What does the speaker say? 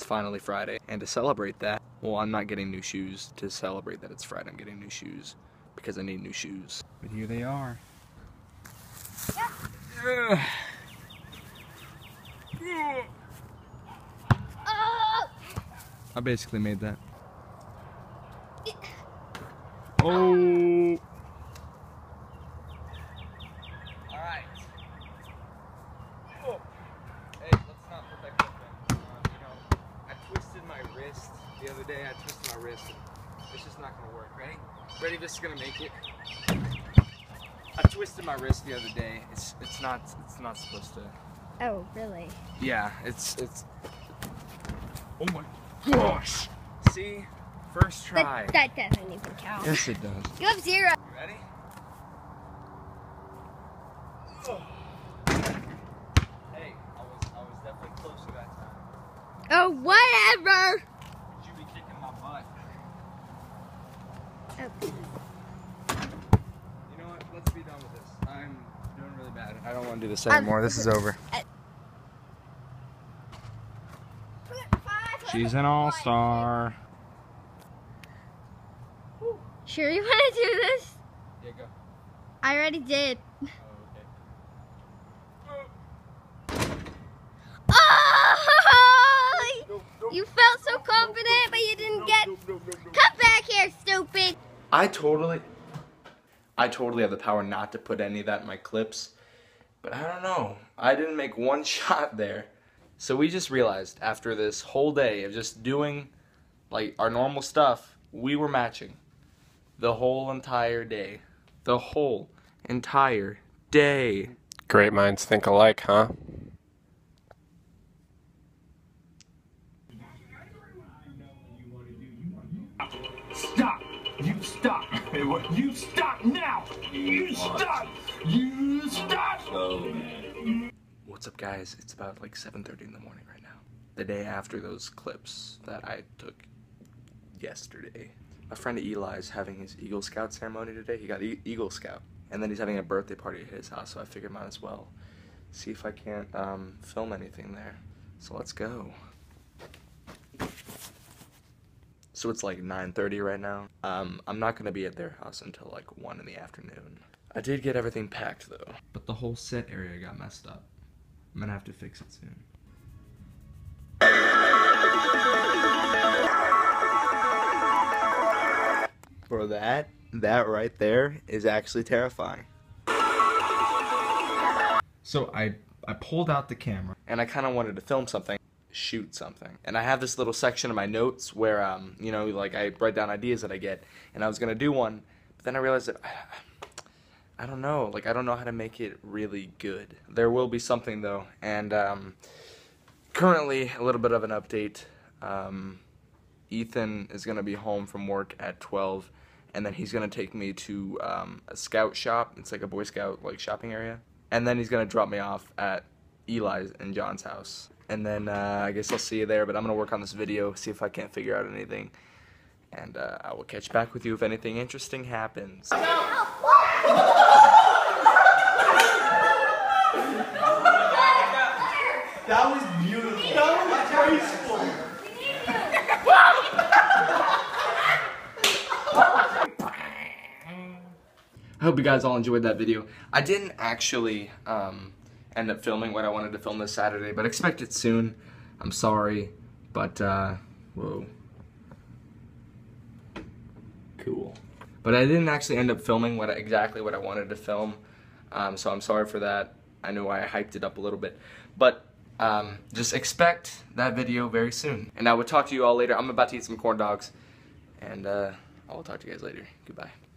finally Friday, and to celebrate that, well, I'm not getting new shoes to celebrate that it's Friday. I'm getting new shoes because I need new shoes. But here they are. Yeah. I basically made that. Oh! Alright. Oh. Hey, let's not put that clip in. You know, I twisted my wrist the other day. I twisted my wrist. And it's just not gonna work. Ready? Ready? This is gonna make it. I twisted my wrist the other day. It's not supposed to. Oh, really? Yeah, it's. Oh my gosh! See? First try. That doesn't even count. Yes, it does. You have 0. You ready? Oh. Hey, I was definitely closer that time. Oh, whatever! You be kicking my butt. Oh. You know what? Let's be done with this. I'm doing really bad. I don't want to do this anymore. This is over. She's an all-star. Sure you want to do this? Yeah, go. I already did. Oh, Oh! okay. You felt so confident, but you didn't get... Come back here, stupid! I totally have the power not to put any of that in my clips, but I don't know. I didn't make one shot there. So we just realized after this whole day of just doing like our normal stuff, we were matching the whole entire day. The whole entire day. Great minds think alike, huh? Stop! You stop! You stop now! You stop! You stop! What's up, guys? It's about like 7:30 in the morning right now. The day after those clips that I took yesterday. My friend Eli is having his Eagle Scout ceremony today. He got Eagle Scout. And then he's having a birthday party at his house, so I figured might as well see if I can't film anything there. So let's go. So it's like 9:30 right now. I'm not gonna be at their house until like 1 in the afternoon. I did get everything packed though. But the whole set area got messed up. I'm gonna have to fix it soon. Bro, that right there is actually terrifying. So I pulled out the camera and I kind of wanted to film something, shoot something. And I have this little section of my notes where, you know, like I write down ideas that I get, and I was gonna do one, but then I realized that I don't know, like I don't know how to make it really good. There will be something though, and currently a little bit of an update. Ethan is gonna be home from work at 12, and then he's gonna take me to a scout shop. It's like a Boy Scout like shopping area, and then he's gonna drop me off at Eli's and John's house. And then I guess I'll see you there, but I'm gonna work on this video, see if I can't figure out anything, and I will catch back with you if anything interesting happens. That was beautiful. That was graceful. I hope you guys all enjoyed that video. I didn't actually end up filming what I wanted to film this Saturday, but expect it soon. I'm sorry, but whoa. Cool. But I didn't actually end up filming exactly what I wanted to film, so I'm sorry for that. I know I hyped it up a little bit, but just expect that video very soon. And I will talk to you all later. I'm about to eat some corn dogs, and I will talk to you guys later. Goodbye.